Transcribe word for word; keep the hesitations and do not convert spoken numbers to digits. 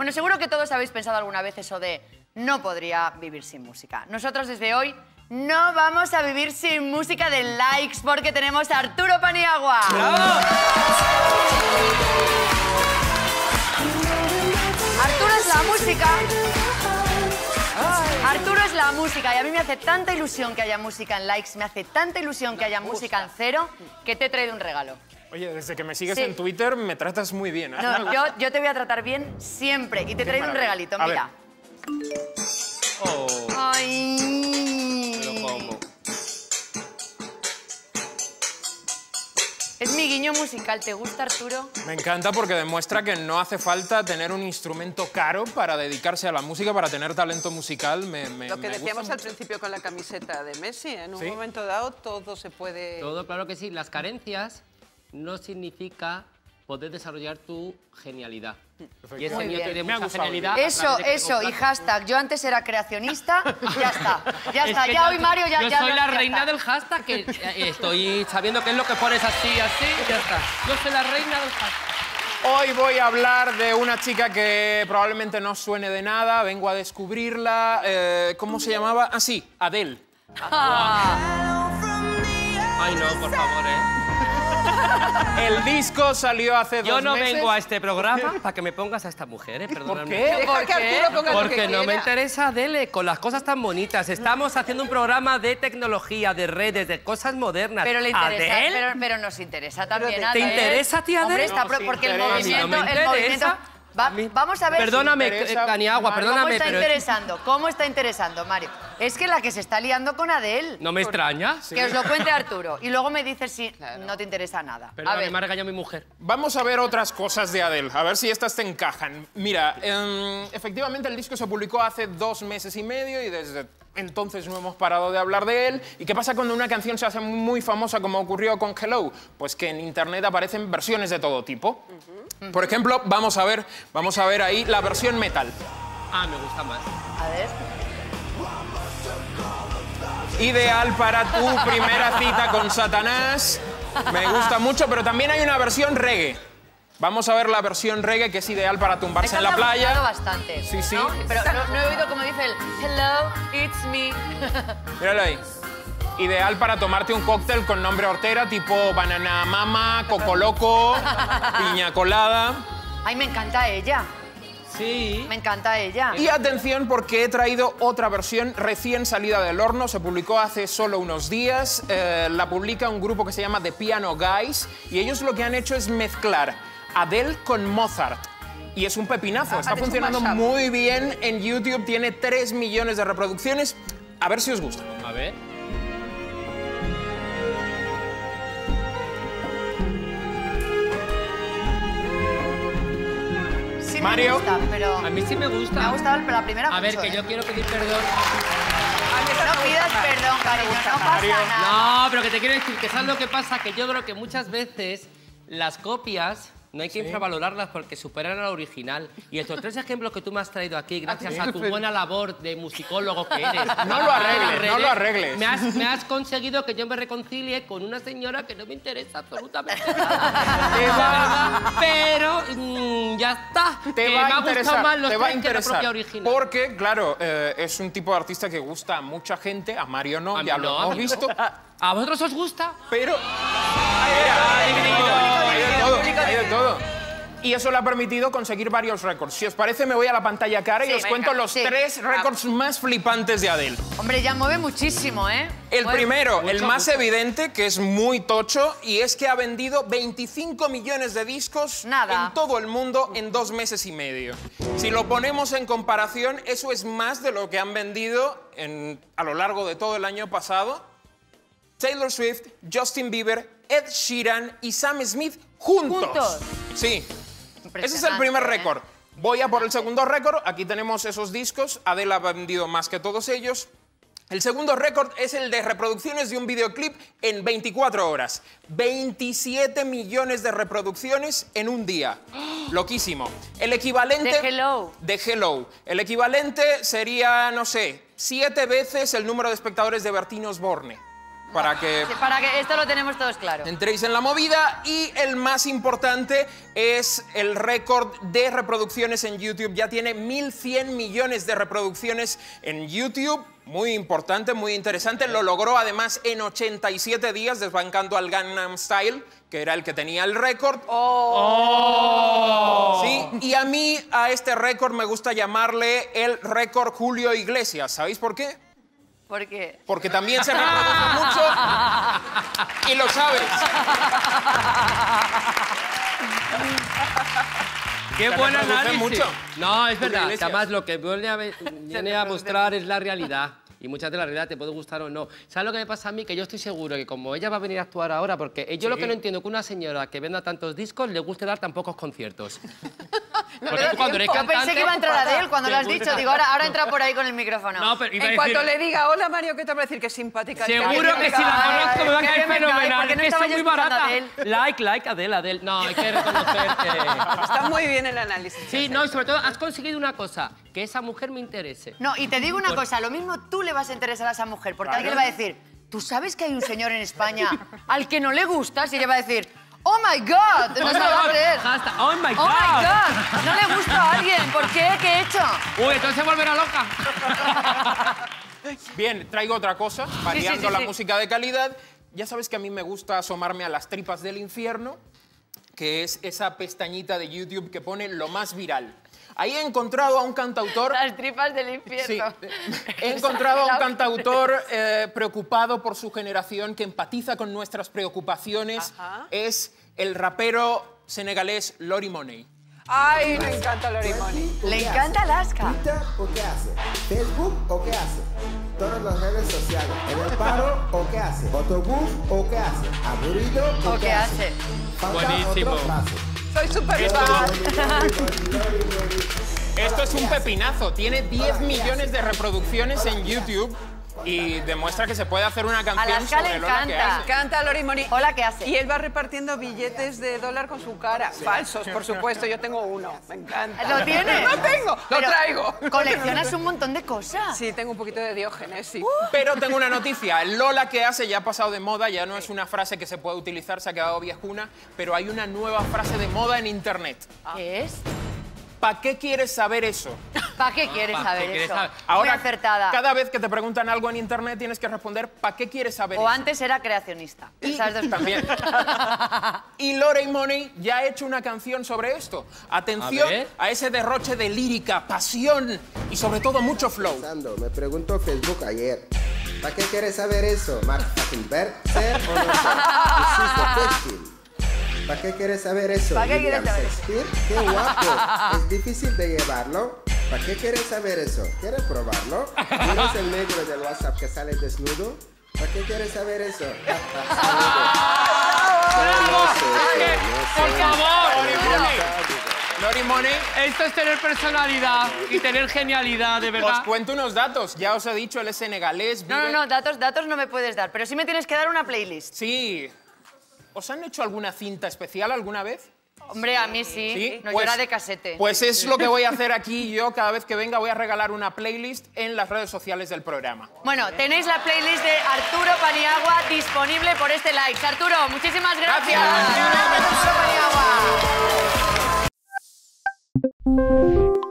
Bueno, seguro que todos habéis pensado alguna vez eso de no podría vivir sin música. Nosotros desde hoy no vamos a vivir sin música de Likes porque tenemos a Arturo Paniagua. ¡Bravo! Arturo es la música. Arturo es la música y a mí me hace tanta ilusión que haya música en Likes, me hace tanta ilusión que haya música en Cero, que te he traído un regalo. Oye, desde que me sigues Sí. en Twitter me tratas muy bien. ¿eh? No, yo, yo te voy a tratar bien siempre y te he traído un regalito, A mira. Oh, Ay. pero ¿cómo? Es mi guiño musical, ¿te gusta, Arturo? Me encanta porque demuestra que no hace falta tener un instrumento caro para dedicarse a la música, para tener talento musical. Me, me, Lo que me decíamos gusta al mucho. principio con la camiseta de Messi, en un ¿Sí? momento dado todo se puede... Todo, claro que sí. Las carencias no significa poder desarrollar tu genialidad. Y ese Muy niño bien. tiene Me ha mucha gustado. genialidad. a Eso, través de que eso, tengo y plata. hashtag, yo antes era creacionista, ya está, ya Es está, que ya yo- hoy Mario ya... Yo ya soy no- la ya reina está. del hashtag, que eh, estoy sabiendo qué es lo que pones así, así, y ya está. Yo soy la reina del hashtag. Hoy voy a hablar de una chica que probablemente no suene de nada, vengo a descubrirla. Eh, ¿Cómo se llamaba? Ah, sí, Adele. Ay, no, por favor, ¿eh? El disco salió hace Yo dos no meses. vengo a este programa para que me pongas a esta mujer, ¿eh? ¿Por Perdóname. qué? Deja ¿Por que qué? Arturo ponga lo Porque que no me quiera. interesa, Adele, con las cosas tan bonitas. Estamos haciendo un programa de tecnología, de redes, de cosas modernas. Pero le interesa, ¿Adele? pero, pero nos interesa también, ¿te Adele. interesa a ti, Adele? Hombre, está No, pro- sí porque el interesa. movimiento, No me el interesa. movimiento... Va- A mí- vamos a ver... Perdóname, Si interesa, eh, Paniagua, Mario. ¿Cómo perdóname, está pero... interesando? ¿Cómo está interesando, Mario? Es que la que se está liando con Adele. No me extraña. Que os lo cuente Arturo. Y luego me dices si no te interesa nada. A Perdóname, ver, me ha regañado mi mujer. Vamos a ver otras cosas de Adele, a ver si estas te encajan. Mira, em, efectivamente el disco se publicó hace dos meses y medio y desde entonces no hemos parado de hablar de él. ¿Y qué pasa cuando una canción se hace muy famosa como ocurrió con Hello? Pues que en internet aparecen versiones de todo tipo. Por ejemplo, vamos a ver, vamos a ver ahí la versión metal. Ah, me gusta más. a ver. Ideal para tu primera cita con Satanás. Me gusta mucho, pero también hay una versión reggae. Vamos a ver la versión reggae que es ideal para tumbarse Esta en la me ha gustado playa. bastante. Sí, sí. ¿no? Pero no, no he oído como dice el hello, it's me. Míralo ahí. Ideal para tomarte un cóctel con nombre hortera, tipo banana mama, coco loco, piña colada. Ay, me encanta ella. Sí. Me encanta ella. Y atención porque he traído otra versión recién salida del horno, se publicó hace solo unos días, eh, la publica un grupo que se llama The Piano Guys y ellos lo que han hecho es mezclar Adele con Mozart. Y es un pepinazo, Ah, está han hecho un funcionando mashup. muy bien en YouTube, tiene tres millones de reproducciones. A ver si os gusta. A ver. Sí Mario. me gusta, pero A mí sí me gusta. me ha gustado la primera A ver, mucho, que ¿eh? yo quiero pedir perdón. No pidas perdón, cariño, no pasa Mario. nada. No, pero que te quiero decir que ¿sabes lo que pasa? Que yo creo que muchas veces las copias no hay que infravalorarlas porque superan a la original. Y estos tres ejemplos que tú me has traído aquí, gracias a tu buena labor de musicólogo que eres... No lo arregles, no lo arregles. Me has, me has conseguido que yo me reconcilie con una señora que no me interesa absolutamente nada. Pero mm, ya está. Te que va me a ha interesar, gustado más los te va a tres que la interesar. propia original. Porque, claro, eh, es un tipo de artista que gusta a mucha gente, a Mario no, A mí ya no, lo a hemos mí visto. ¿A vosotros os gusta? Pero hay de todo, hay de todo, hay de todo. Y eso le ha permitido conseguir varios récords. Si os parece, me voy a la pantalla cara y Sí, os venga, cuento los sí. tres récords más flipantes de Adele. Hombre, ya mueve muchísimo, ¿eh? El Mueve primero, el mucho, más mucho. evidente, que es muy tocho, y es que ha vendido veinticinco millones de discos Nada. en todo el mundo en dos meses y medio. Si lo ponemos en comparación, eso es más de lo que han vendido en- a lo largo de todo el año pasado Taylor Swift, Justin Bieber, Ed Sheeran y Sam Smith juntos. ¿Juntos? Sí. Ese es el Impresionante, primer ¿eh? récord. Voy a por el segundo récord. Aquí tenemos esos discos. Adele ha vendido más que todos ellos. El segundo récord es el de reproducciones de un videoclip en veinticuatro horas. veintisiete millones de reproducciones en un día. Loquísimo. El equivalente... De Hello. De Hello. El equivalente sería, no sé, siete veces el número de espectadores de Bertín Osborne. para que... Sí, para que esto lo tenemos todos claro. Entréis en la movida y el más importante es el récord de reproducciones en YouTube. Ya tiene mil cien millones de reproducciones en YouTube. Muy importante, muy interesante. Lo logró además en ochenta y siete días, desbancando al Gangnam Style, que era el que tenía el récord. ¡Oh! Sí, y a mí a este récord me gusta llamarle el récord Julio Iglesias. ¿Sabéis por qué? ¿Por qué? Porque también se reproduce mucho y lo sabes. ¡Qué Se buen reproduce análisis! mucho. No, es verdad. Iglesias. Además, lo que viene a, viene a mostrar es la realidad. Y muchas de la realidad te puede gustar o no. ¿Sabes lo que me pasa a mí? Que yo estoy seguro que como ella va a venir a actuar ahora, porque yo lo que no entiendo es que una señora que venda tantos discos le guste dar tan pocos conciertos. Porque tú cuando eres Yo cantante... pensé que iba a entrar Adele cuando lo has dicho. Digo, ahora, ahora entra por ahí con el micrófono. No, pero iba a En decir... cuanto le diga, hola Mario, ¿qué te va a decir? Que simpática. Seguro Ay, que me si la cae. conozco me va a que caer me cae, fenomenal. porque no Es que estaba es yo muy escuchando a barata. Adele. Like, like, Adele, Adele. No, hay que reconocer que... Está muy bien el análisis. Sí, no, y sobre todo has conseguido una cosa, que esa mujer me interese. No, y te digo una cosa, lo mismo tú le vas a interesar a esa mujer, porque Claro. alguien le va a decir, ¿tú sabes que hay un señor en España al que no le gustas? Y ella va a decir, ¡oh, my God! No se lo va a creer. Hashtag, ¡Oh, my God! ¡Oh, my God! No le gusta a alguien. ¿Por qué? ¿Qué he hecho? Uy, entonces volverá loca. Bien, traigo otra cosa, variando sí, sí, la sí. música de calidad. Ya sabes que a mí me gusta asomarme a las tripas del infierno, que es esa pestañita de YouTube que pone lo más viral. Ahí he encontrado a un cantautor... Las tripas del Sí, infierno. he encontrado a un cantautor eh, preocupado por su generación, que empatiza con nuestras preocupaciones. Ajá. Es el rapero senegalés Lori Money. Ay, me encanta Lori Money. Le encanta Alaska. ¿Twitter o qué hace? ¿Facebook o qué hace? Todas las redes sociales. ¿En el paro o qué hace? ¿Autobús o qué hace? ¿Aburrido o, ¿O qué hace? Falta Buenísimo. otra frase. Soy súper Esto, fan. esto es un pepinazo. Tiene diez millones de reproducciones en YouTube y demuestra que se puede hacer una canción Alaska le sobre Lola que encanta. hace. Canta Lori Money. Hola, ¿qué hace? Y él va repartiendo billetes de dólar con su cara. Falsos, por supuesto. Yo tengo uno. Me encanta. ¿Lo tienes? Lo tengo. Lo Pero traigo. Coleccionas un montón de cosas. Sí, tengo un poquito de Diógenes, sí. Pero tengo una noticia, el Lola que hace ya ha pasado de moda, ya no es una frase que se puede utilizar, se ha quedado viejuna, pero hay una nueva frase de moda en internet. ¿Qué es? ¿Para qué quieres saber eso? ¿Para qué quieres ¿pa' qué saber quieres eso? saber? Ahora, Muy acertada. cada vez que te preguntan algo en internet tienes que responder ¿para qué quieres saber O eso? antes era creacionista. Esas dos También. Y Lori Money ya ha hecho una canción sobre esto. Atención A ver. a ese derroche de lírica, pasión y sobre todo mucho flow. Pensando, me preguntó Facebook ayer. ¿Para qué quieres saber eso? Mark Zuckerberg, ser o no ser? This is the question. ¿Para qué quieres saber eso? ¿Para qué quieres William saber? Shakespeare? ¡Qué guapo! ¿Es difícil de llevarlo? ¿Para qué quieres saber eso? ¿Quieres probarlo? ¿Quieres el negro del WhatsApp que sale desnudo? ¿Para qué quieres saber eso? ¡Bravo! sé, ¡Por favor! Lori Money. Lori Money, Esto es tener personalidad y tener genialidad, de os verdad. cuento unos datos. Ya os he dicho, él es senegalés. No, no, vive- no, datos, datos no me puedes dar, pero sí me tienes que dar una playlist. Sí. ¿Os han hecho alguna cinta especial alguna vez? Hombre, a mí sí. Sí, No, pues- yo era de casete. Pues es lo que voy a hacer aquí yo. Cada vez que venga voy a regalar una playlist en las redes sociales del programa. Bueno, tenéis la playlist de Arturo Paniagua disponible por este like. Arturo, muchísimas gracias. Gracias. Arturo Paniagua.